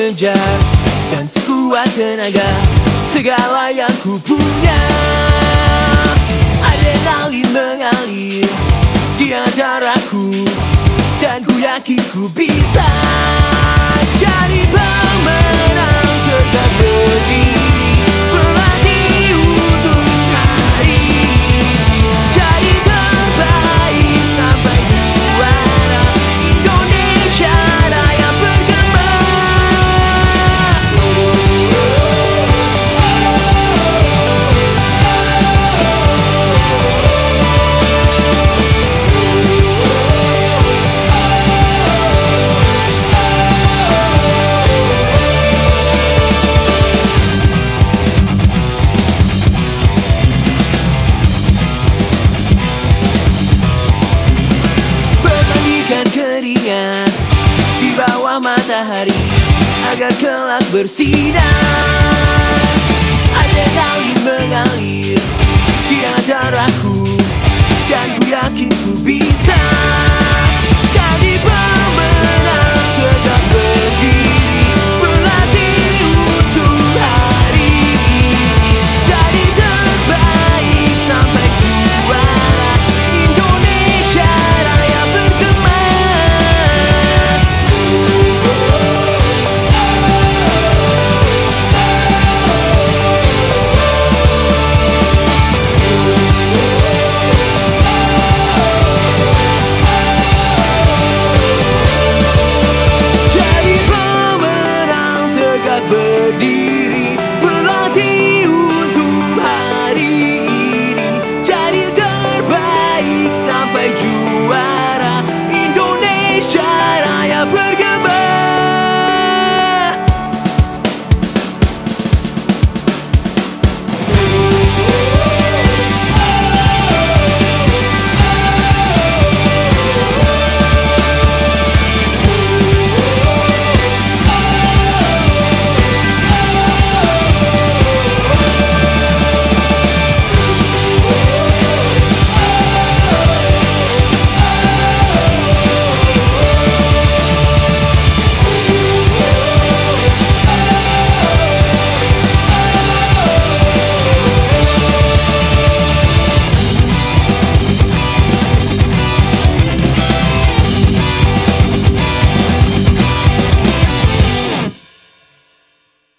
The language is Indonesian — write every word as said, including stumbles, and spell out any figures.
mengejar dan sekuat tenaga segala yang ku punya. Adrenalin mengalir di antaraku dan ku yakin ku bisa jadi pemenang tetap berdiri. Berlatih untuk hari ini jadi terbaik sampai juara Indonesia Raya berkembang. Keringat di bawah matahari agar kelak bersinar. Adrenalin